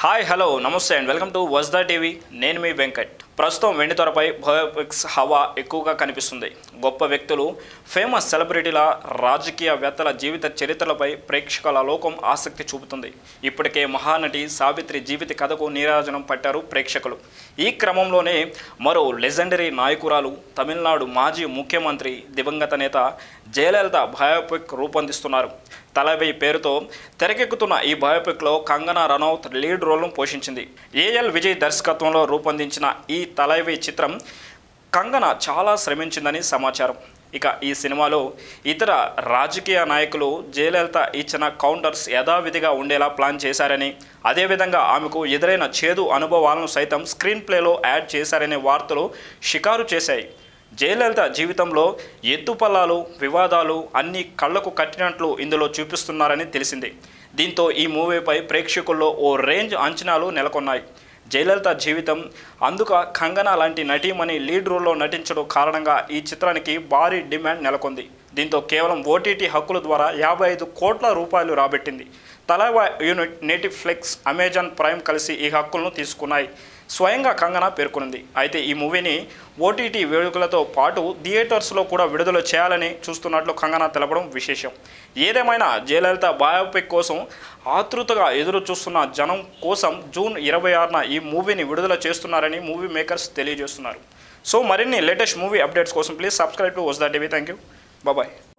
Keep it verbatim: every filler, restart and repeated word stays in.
Hi hello namaste and welcome to Vajda TV. నేను మీ వెంకట్. ప్రస్తుతం వెండి తెరపై బయోపిక్స్ హవా ఎక్కువగా కనిపిస్తుంది. గొప్ప వ్యక్తులు, ఫేమస్ సెలబ్రిటీల, రాజకీయవేత్తల జీవిత చరిత్రలపై ప్రేక్షకుల లోకం ఆసక్తి చూపుతుంది. ఇప్పటికే మహానటి సావిత్రి జీవిత కథకు నీరాజనం పట్టారు ప్రేక్షకులు. ఈ క్రమంలోనే మరో లెజెండరీ నాయకురాలు, తమిళనాడు మాజీ ముఖ్యమంత్రి దివంగత నేత జయలలిత బయోపిక్ రూపొందిస్తున్నారు. తలైవై పేరుతో తెరకెక్కుతున్న ఈ బయోపిక్లో కంగనా రనౌత్ లీడ్ రోల్ను పోషించింది. ఏఎల్ విజయ్ దర్శకత్వంలో రూపొందించిన ఈ తలైవై చిత్రం కంగనా చాలా శ్రమించిందని సమాచారం. ఇక ఈ సినిమాలో ఇతర రాజకీయ నాయకులు జయలలిత ఇచ్చిన కౌంటర్స్ యథావిధిగా ఉండేలా ప్లాన్ చేశారని, అదేవిధంగా ఆమెకు ఎదురైన చేదు అనుభవాలను సైతం స్క్రీన్ ప్లేలో యాడ్ చేశారనే వార్తలు షికారు చేశాయి. జయలలిత జీవితంలో ఎత్తుపల్లాలు, వివాదాలు అన్నీ కళ్లకు కట్టినట్లు ఇందులో చూపిస్తున్నారని తెలిసింది. దీంతో ఈ మూవీపై ప్రేక్షకుల్లో ఓ రేంజ్ అంచనాలు నెలకొన్నాయి. జయలలిత జీవితం, అందుక కంగనా లాంటి నటీమణి లీడ్ రోల్లో నటించడం కారణంగా ఈ చిత్రానికి భారీ డిమాండ్ నెలకొంది. దీంతో కేవలం ఓటీటీ హక్కుల ద్వారా యాభై ఐదు కోట్ల రూపాయలు రాబట్టింది. Thalaivi unit, Netflix, Amazon Prime కలిసి ఈ హక్కులను తీసుకున్నాయి. స్వయంగా కంగనా పేర్కొంది. అయితే ఈ మూవీని ఓటీటీ వేడుకలతో పాటు థియేటర్స్లో కూడా విడుదల చేయాలని చూస్తున్నట్లు కంగనా తెలపడం విశేషం. ఏదేమైనా జయలలిత బయోపిక్ కోసం ఆతృతగా ఎదురు చూస్తున్న జనం కోసం జూన్ ఇరవై ఆరున ఈ మూవీని విడుదల చేస్తున్నారని మూవీ మేకర్స్ తెలియజేస్తున్నారు. సో మరిన్ని లేటెస్ట్ మూవీ అప్డేట్స్ కోసం please subscribe to Vajda TV. Thank you. Bye.